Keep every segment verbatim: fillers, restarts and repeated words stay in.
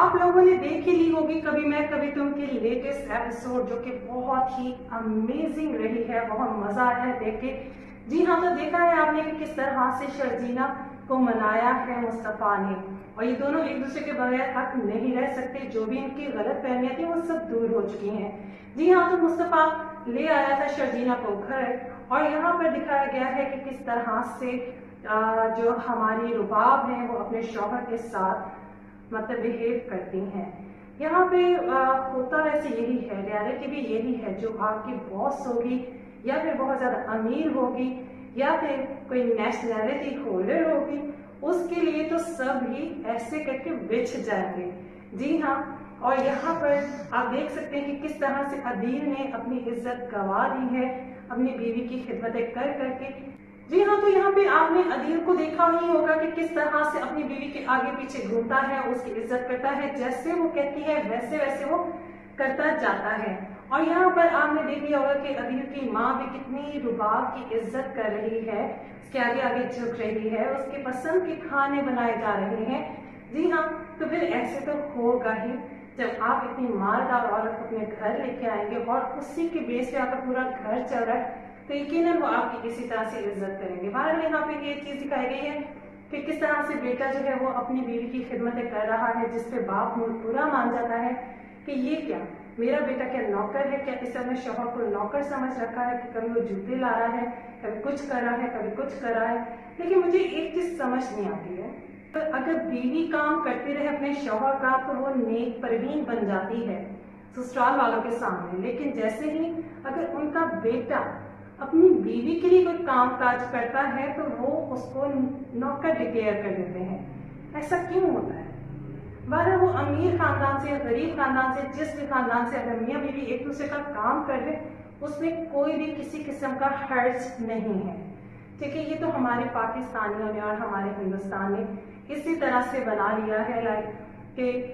आप लोगों ने देख ही ली होगी कभी मैं कभी तुम की लेटेस्ट एपिसोड, जो कि बहुत ही अमेजिंग रही है, बहुत मजा आया है देख के। जी हाँ, तो देखा है आपने कि किस तरह से शर्जीना को मनाया है मुस्तफा ने, और ये दोनों एक दूसरे के बगैर हक नहीं रह सकते। जो भी इनकी गलत फहमियां थी वो सब दूर हो चुकी हैं। जी हाँ, तो मुस्तफा ले आया था शर्जीना को घर, और यहाँ पर दिखाया गया है कि किस तरह से जो हमारी रुबाब है वो अपने शौहर के साथ मतलब बिहेव करती हैं। यहाँ पे होता वैसे यही है, रियलिटी भी यही है। जो आपकी बॉस होगी या फिर बहुत ज्यादा अमीर होगी या फिर कोई नेशनैलिटी होल्डर होगी, उसके लिए तो सब ही ऐसे करके बिछ जाएंगे। जी हाँ, और यहाँ पर आप देख सकते हैं कि किस तरह से अदील ने अपनी इज्जत गंवा दी है अपनी बीवी की खिदमतें कर करके। जी हाँ, तो यहाँ पे आपने अदील को देखा ही होगा कि किस तरह से अपनी बीवी के आगे पीछे घूमता है, उसकी इज्जत करता है, जैसे वो कहती है वैसे वैसे वो करता जाता है। और यहाँ पर आपने देख लिया होगा कि अदील की माँ भी कितनी रुबाब की इज्जत कर रही है, उसके आगे आगे झुक रही है, उसके पसंद के खाने बनाए जा रहे हैं। जी हाँ, तो फिर ऐसे तो होगा ही जब आप इतनी मालदार औरत अपने घर लेके आएंगे और उसी के बेस पे आपका पूरा घर चल रहा है, तो यकीनन वो आपकी इसी तरह से इज्जत करेंगे। बहरहाल यहाँ पे ये चीज दिखाई गई है कि किस तरह से बेटा जो है वो अपनी बीवी की खिदमतें कर रहा है, जिसपे बाप पूरा मान जाता है कि ये क्या मेरा बेटा क्या नौकर है, क्या इसे अपने शौहर को नौकर समझ रखा है कि कभी वो जूते ला रहा है, कभी कुछ कर रहा है, कभी कुछ कर रहा है। लेकिन मुझे एक चीज समझ नहीं आती है, तो अगर बीवी काम करती रहे अपने शौहर का तो वो नेक परवीन बन जाती है ससुराल वालों के सामने, लेकिन जैसे ही अगर उनका बेटा अपनी बीवी के लिए कोई काम काज करता है तो वो उसको नौकर डिक्लेयर कर देते हैं। ऐसा क्यों होता है? बारह वो अमीर खानदान से या गरीब खानदान से, जिस भी खानदान से अगर मियाँ बीवी एक दूसरे का काम कर रहे, उसमें कोई भी किसी किस्म का हर्ज नहीं है। ठीक है, ये तो हमारे पाकिस्तानियों ने और हमारे हिंदुस्तान ने इसी तरह से बना लिया है लाइक कि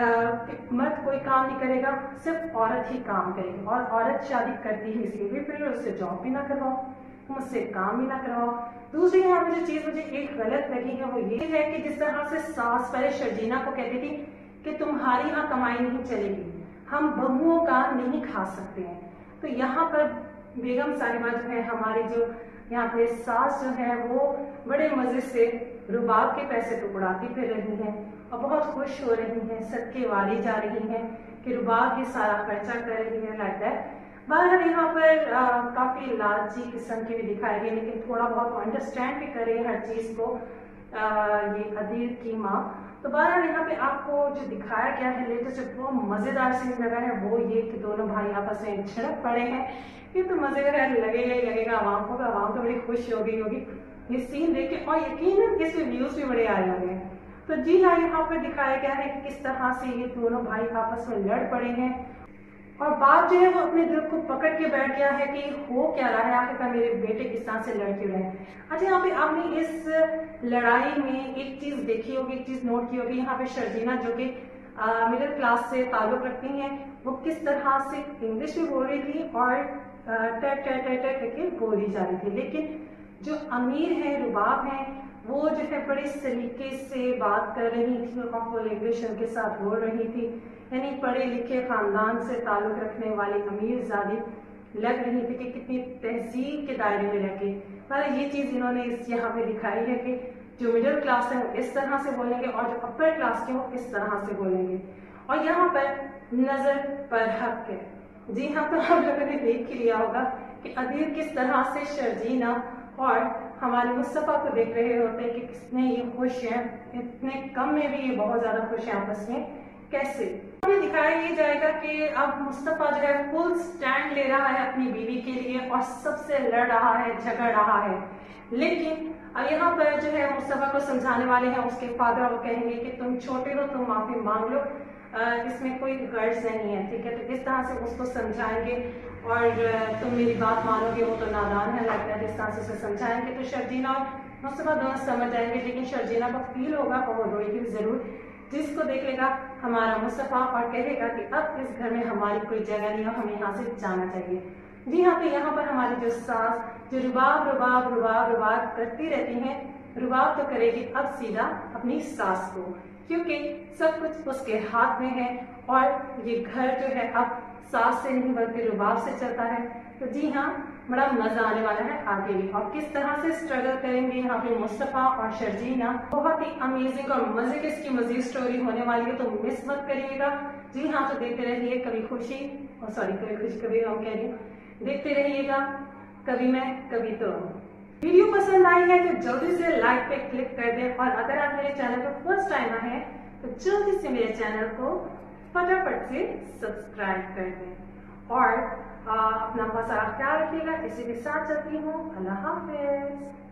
मर्द कोई काम नहीं करेगा, सिर्फ औरत ही काम करेगी, और औरत शादी करती ही इसलिए फिर उससे जॉब भी ना करवाओ, मुझसे काम भी ना करवाओ। दूसरी यहाँ पे जो चीज मुझे एक गलत लगी है वो ये है कि जिस तरह से सास पहले शर्जीना को कहती थी कि तुम्हारी यहाँ कमाई नहीं चलेगी, हम बहुओं का नहीं खा सकते हैं, तो यहाँ पर बेगम साहिबा जो है हमारी जो यहाँ पे सास जो है वो बड़े मजे से रुबाब के पैसे तो उड़ाती फिर रही हैं और बहुत खुश हो रही हैं, सदके वाली जा रही हैं कि रुबाब ये सारा खर्चा कर रही है लाइक दैट। बहरहाल यहाँ पर आ, काफी लालची किस्म की भी दिखाई गई, लेकिन थोड़ा बहुत अंडरस्टैंड भी करे हर चीज को आ, ये अदील की माँ। तो बहरहाल यहाँ पे आपको जो दिखाया गया है लेटेस्ट जो बहुत मजेदार सीन लगा है वो ये कि दोनों भाई आपस में झड़प पड़े हैं। ये तो मजेदार लगेगा ही लगेगा आवाम को, आवाम तो बड़ी खुश हो गई होगी ये सीन देख के, और यकीनन इसके व्यूज भी बड़े आए होंगे। तो जी हाँ, यहाँ पर दिखाया गया है कि किस तरह से ये दोनों भाई आपस में लड़ पड़े हैं, और बाप जो है वो अपने दिल को पकड़ के बैठ गया है कि हो क्या रहा है, आखिरकार मेरे बेटे किस तरह से लड़ क्यों रहे हैं। अच्छा, यहाँ पे आपने इस लड़ाई में एक चीज देखी होगी, एक चीज नोट की होगी, यहाँ पे शर्जीना जो कि मिडिल क्लास से ताल्लुक रखती हैं, वो किस तरह से इंग्लिश में बोल रही थी और टेट टेट टेट करके बोली जा रही थी, लेकिन जो अमीर है रुबाब है वो जो है बड़े सलीके से बात कर रही थी और फुल इंग्लिश उनके साथ बोल रही थी, यानी पढ़े लिखे खानदान से ताल्लुक रखने वाली अमीर ज़ादी लग रही थी कि कितनी तहजीब के दायरे में रह के। पर ये चीज़ इन्होंने इस यहाँ पे दिखाई है कि जो मिडिल क्लास है वो इस तरह से बोलेंगे और जो अपर क्लास के वो इस तरह से बोलेंगे, और यहाँ पर नजर पर हक है। जी हाँ, तो हम लोगों ने देख ही लिया होगा कि अदील किस तरह से शर्जीना और हमारे मुस्तफा को देख रहे होते हैं कि कितने ये खुश हैं, इतने कम में भी ये बहुत ज्यादा खुश हैं आपस में कैसे। हमें दिखाया ये जाएगा कि अब मुस्तफा जो है फुल स्टैंड ले रहा है अपनी बीवी के लिए और सबसे लड़ रहा है, झगड़ रहा है, लेकिन अब यहाँ पर जो है मुस्तफा को समझाने वाले हैं उसके फादर, वो कहेंगे कि तुम छोटे हो, तुम माफी मांग लो, इसमें कोई गर्ज नहीं है, ठीक है। तो इस तरह से उसको समझाएंगे और तुम मेरी बात मानोगे, वो तो नादान है लगता है, इस तरह से उसे समझाएंगे तो शर्जीना और मुस्तफा दोनों समझ जाएंगे, लेकिन शर्जीना को फील होगा और वो रोएगी जरूर, जिसको देख लेगा हमारा मुस्तफा और कहेगा कि अब इस घर में हमारी कोई जगह नहीं है, हमें यहाँ से जाना चाहिए। जी हाँ, तो यहाँ पर हमारी जो सास जो रुबाब रुबाब रुबाब रुबाब करती रहती हैं, रुबाब तो करेगी अब सीधा अपनी सास को, क्योंकि सब कुछ उसके हाथ में है और ये घर जो है अब सास से नहीं बल्कि रुबाब से चलता है। तो जी हाँ, बड़ा मजा आने वाला है आगे भी, और किस तरह से स्ट्रगल करेंगे यहाँ पे मुस्तफा और शर्जीना। बहुत ही अमेजिंग और मजे की इसकी मजीद स्टोरी होने वाली है, तो मिस मत करिएगा। जी हाँ, तो देखते रहिए कभी खुशी और सॉरी कभी खुशी कभी गम कह रही हूँ, देखते रहिएगा कभी मैं कभी तुम। वीडियो पसंद आई है तो जल्दी से लाइक पे क्लिक कर दें, और अगर आप मेरे चैनल पर फर्स्ट टाइम आए हैं तो जल्दी से मेरे चैनल को फटाफट से सब्सक्राइब कर दें, और आ, अपना बहुत सारा ख्याल रखिएगा। इसी के साथ चलती हूँ, अल्लाह हाफिज।